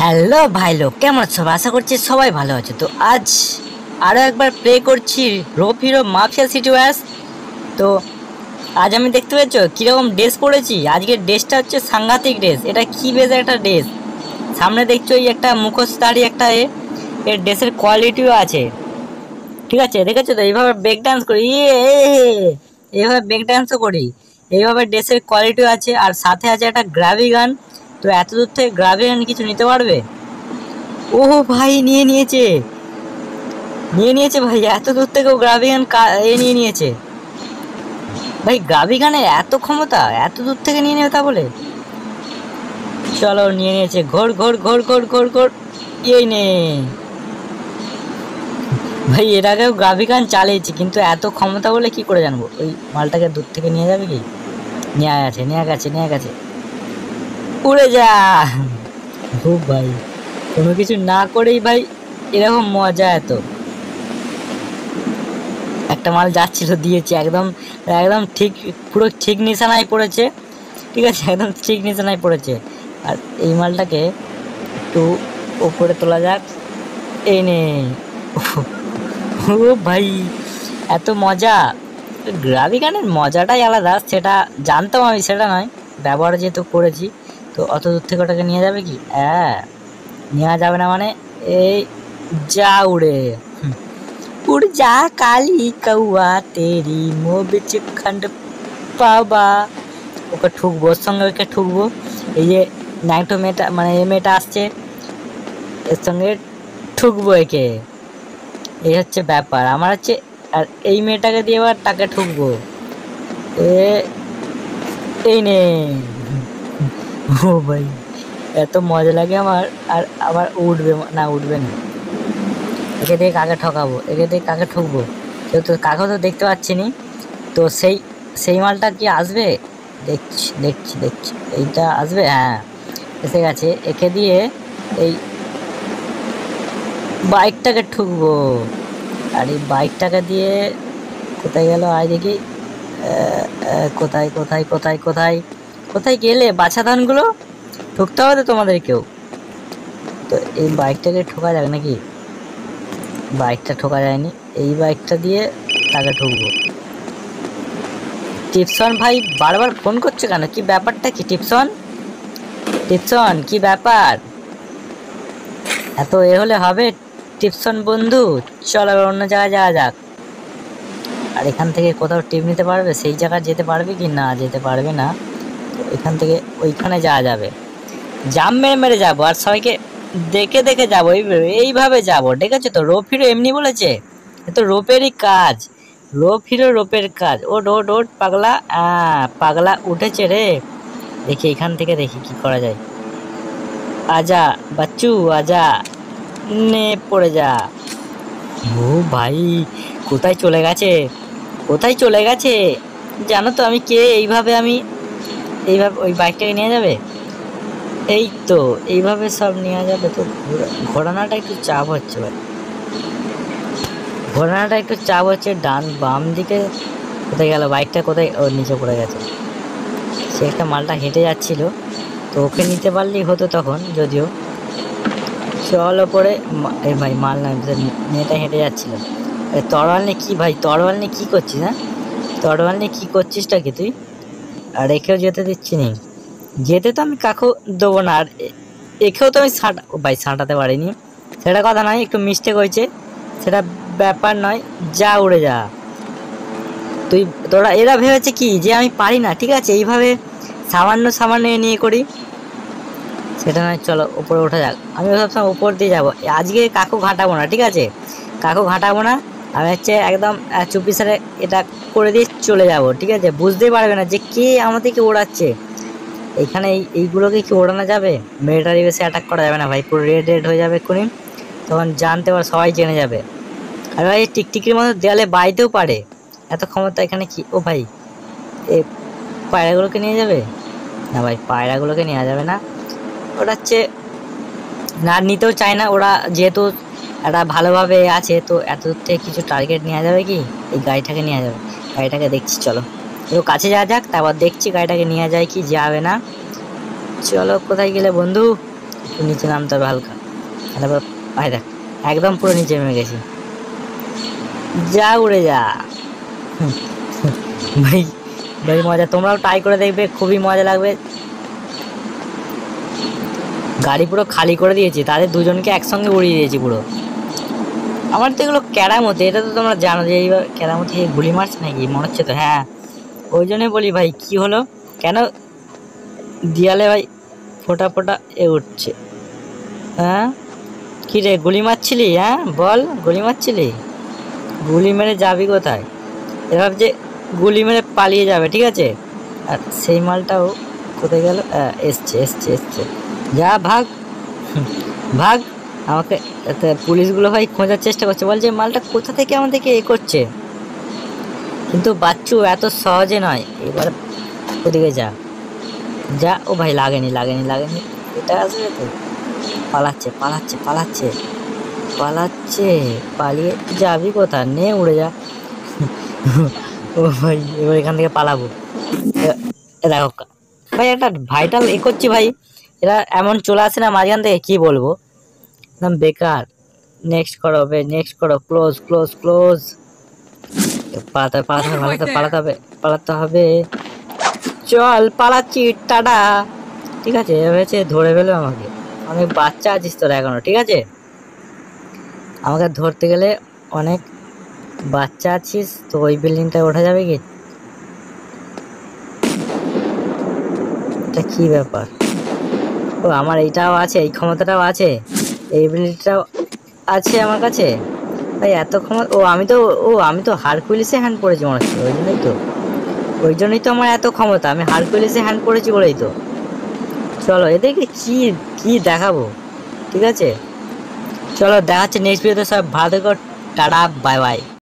Hello ভাই লোক, কেমন আছো? আশা করছি সবাই ভালো আছে। তো আজ আরো একবার প্লে করছি Rope Hero Mafia City Wars. তো আজ আমি দেখতে পাচ্ছ কিরকম ড্রেস পরেছি। আজকের ড্রেসটা হচ্ছে সাংঘাতিক ড্রেস। এটা কি বেশ একটা ড্রেস। সামনে দেখছো এই একটা মুখোশধারী একটা এর ড্রেসের কোয়ালিটিও আছে, ঠিক আছে? দেখেছো তো? এইভাবে ব্রেক ডান্স করি, এইভাবে ব্রেক ডান্সও করি। এইভাবে ড্রেসের কোয়ালিটিও আছে, আর সাথে আছে একটা গ্রাভি গান। তো এত দূর থেকে গ্রাভি গান কিছু নিতে পারবে? ও ভাই, নিয়ে নিয়েছে ভাই, এত দূর থেকেও গ্রাভি গান নিয়ে নিয়েছে ভাই। গ্রাভি গানের এত ক্ষমতা, এত দূর থেকে নিয়ে নেবে তা বলে। চলো, নিয়ে নিয়েছে। ঘোর ঘোর ঘোর ঘোর ঘোর ঘোর, এই নে ভাই। এর আগেও গ্রাভি গান চালিয়েছি, কিন্তু এত ক্ষমতা বলে কি করে জানবো। ওই মালটাকে দূর থেকে নিয়ে যাবে কি? নিয়ে গেছে। উড়ে যা খুব ভাই, কোনো কিছু না করেই ভাই এরকম মজা। এত একটা মাল যাচ্ছিল, দিয়েছে একদম একদম ঠিক, পুরো ঠিক নিশানায় পড়েছে, ঠিক আছে? একদম ঠিক নিশানায় পড়েছে। আর এই মালটাকে একটু ওপরে তোলা যাক, এই নে। ও ভাই, এত মজা। গ্রাভি গানের মজাটাই আলাদা, সেটা জানতাম আমি, সেটা নয়, ব্যবহার যেহেতু করেছি। তো অত দূর থেকে ওটাকে নিয়ে যাবে কি? হ্যাঁ, নেওয়া যাবে না মানে? এই যা উড়ে, उड़ जा काली कौआ तेरी मुँह बिच खंड পাবা। ওকে ঠুকবো, ওর সঙ্গে ওকে ঠুকবো। এই যে নাইটো মেয়েটা, মানে এই মেয়েটা আসছে, এর সঙ্গে ঠুকবো একে। এই হচ্ছে ব্যাপার আমার হচ্ছে। আর এই মেয়েটাকে দিয়ে এবার তাকে ঠুকবো। এ এই নে। ও ভাই, এত মজা লাগে আমার। আর আবার উঠবে না, উঠবে না। একে দিয়ে কাকে ঠকাবো, একে দিয়ে কাকে ঠুকবো? কেউ তো, কাকে তো দেখতে পাচ্ছি নি। তো সেই মালটা কি আসবে? দেখছি এইটা আসবে। হ্যাঁ, এসে গেছে। একে দিয়ে এই বাইকটাকে ঠুকবো। আর এই বাইকটাকে দিয়ে কোথায় গেল? আয় দেখি। কোথায় কোথায় কোথায় কোথায় কোথায় গেলে বাছা ধানগুলো? ঠুকতে হবে তো তোমাদেরকেও। তো এই বাইকটাকে ঠোকা যাক নাকি? বাইকটা ঠোকা যায়নি, এই বাইকটা দিয়ে তাকে ঠুকবো। টিপসন ভাই বারবার ফোন করছে কেন? কি ব্যাপারটা কি টিপসন? কি ব্যাপার? এত হলে হবে টিপসন বন্ধু? চল এবার অন্য জায়গায় যাওয়া যাক। আর এখান থেকে কোথাও টিপ নিতে পারবে? সেই জায়গায় যেতে পারবে কি? না, যেতে পারবে না। তো এখান থেকে ওইখানে যাওয়া যাবে। জাম মেরে মেরে যাবো, আর সবাইকে দেখে দেখে যাবো, এইভাবে যাবো। দেখেছো তো? রোপ হিরো এমনি বলেছে, এ তো রোপেরই কাজ। রোপের কাজ। ওট পাগলা। পাগলা উঠেছে রে। দেখি এখান থেকে, দেখি কি করা যায়। আজা বাচ্চু, আজা, নে পড়ে যা। ও ভাই, কোথায় চলে গেছে? জানো তো আমি কে? এইভাবে ওই বাইকটাকে নিয়ে যাবে। এই তো এইভাবে সব নেওয়া যাবে। তো ঘোরানোটা একটু চাপ হচ্ছে ভাই, ডান বাম দিকে। কোথায় গেল বাইকটা? কোথায়? ওর নিচে পড়ে গেছে। সে একটা মালটা হেঁটে যাচ্ছিল, তো ওকে নিতে পারলেই হতো তখন। যদিও চল ওপরে। এই ভাই মাল না, মেয়েটা হেঁটে যাচ্ছিল। তরোয়াল নিয়ে কি ভাই? তরোয়াল নিয়ে কি করছিস? হ্যাঁ, তরোয়াল নিয়ে কি করছিসটা কি তুই? আর একেও যেতে দিচ্ছি নি। যেতে তো আমি কাকু দেবো না। আর একেও তো আমি সাঁটাতে পারিনি, সেটা কথা নয়, একটু মিস্টেক হয়েছে, সেটা ব্যাপার নয়। যা উড়ে যা তুই। এরা ভেবেছে কি যে আমি পারি না? ঠিক আছে, এইভাবে সামান্য নিয়ে করি, সেটা নয়। চলো উপরে ওঠা যাক। আমি ভাবছিলাম উপর দিয়ে যাবো আজকে। কাকু ঘাঁটাবো না, ঠিক আছে? আমি হচ্ছে একদম চুপি সারে এটা করে দিয়ে চলে যাব, ঠিক আছে? বুঝতেই পারবে না যে কে আমাদেরকে ওড়াচ্ছে। এইখানে এইগুলোকে কি ওড়ানো যাবে? মিলিটারি বেসে অ্যাটাক করা যাবে না ভাই, পুরো রেড হয়ে যাবে এক্ষুনি। তখন জানতে পারে, সবাই জেনে যাবে। আর ভাই টিকটিকির মতো দেয়ালে বাইতেও পারে, এত ক্ষমতা এখানে কি? ও ভাই, এই পায়রাগুলোকে নিয়ে যাবে না ভাই? পায়রাগুলোকে নেওয়া যাবে না। ওটা হচ্ছে না, নিতেও চায় না ওরা, যেহেতু একটা ভালোভাবে আছে। তো এত দূর থেকে কিছু টার্গেট নেওয়া যাবে কি? এই গাড়িটাকে নেওয়া যাবে। গাড়িটাকে দেখছি, চলো একটু কাছে যাওয়া যাক, তারপর দেখছি গাড়িটাকে নেওয়া যায় কি যাবে না। চলো, কোথায় গেলে বন্ধু? একটু নিচে নামতে হবে হালকা। তারপর ভাই দেখ একদম পুরো নিচে নেমে গেছি। যা উড়ে যা। ভাই ভাই মজা, তোমরাও ট্রাই করে দেখবে, খুবই মজা লাগবে। গাড়ি পুরো খালি করে দিয়েছি, তাদের দুজনকে একসঙ্গে উড়িয়ে দিয়েছি পুরো। আমার তো এগুলো ক্যারামতি, এটা তো তোমরা জানো যে এইভাবে ক্যারামতি গুলি মারছে নাকি মনে হচ্ছে তো। হ্যাঁ ওই জন্যই বলি ভাই কি হলো কেন দিয়ালে ভাই ফোটা ফোটা উঠছে। হ্যাঁ কি রে গুলি মারছিলি? হ্যাঁ বল, গুলি মারছিলি? গুলি মেরে যাবি কোথায়? এবার যে গুলি মেরে পালিয়ে যাবে, ঠিক আছে? আর সেই মালটাও কোথায় গেল? এসছে এসছে এসছে, যা ভাগ। ভাগ। আমাকে পুলিশগুলো ভাই খোঁজার চেষ্টা করছে, বলছে মালটা কোথা থেকে আমাদেরকে করছে, কিন্তু বাচ্চু এত সহজে নয়। এবার ওদিকে যা যা। ও ভাই লাগেনি লাগেনি লাগেনি, এটা আসবে তো। পালাচ্ছে পালাচ্ছে পালাচ্ছে পালাচ্ছে, পালিয়ে যাবি কোথা? নে উড়ে যা। ও ভাই এবার এখান থেকে পালাবো। দেখো ভাই একটা ভাইটাল করছি ভাই, এরা এমন চলে আসে না মাঝখান থেকে, কি বলবো, একদম বেকার। নেক্সট করো বে, নেক্সট করো, ক্লোজ ক্লোজ ক্লোজ। পালাতে পালাতে পালাতে পালাতে হবে, পালাতে হবে। চল পালাচ্ছি, টাটা। ঠিক আছে ভেবেছে ধরে ফেলো আমাকে, অনেক বাচ্চা আছিস তোরা এখনো, ঠিক আছে? আমাকে ধরতে গেলে অনেক বাচ্চা আছিস তো। ওই বিল্ডিংটায় ওঠা যাবে কি? এটা কি ব্যাপার? ও আমার এইটাও আছে, এই ক্ষমতাটাও আছে, এই এবিলিটিটাও আছে আমার কাছে ভাই, এত ক্ষমতা। আমি তো হারকুলিসে হ্যান্ড পড়েছি মনে হচ্ছে, ওই জন্যই তো আমার এত ক্ষমতা, আমি হারকুলিসে হ্যান্ড পড়েছি বলেই তো। চলো এদেরকে কি কি দেখাবো, ঠিক আছে? চলো দেখাচ্ছে নেক্সট ভিডিওতে। সব ভালো থেকো, টাটা বাই বাই।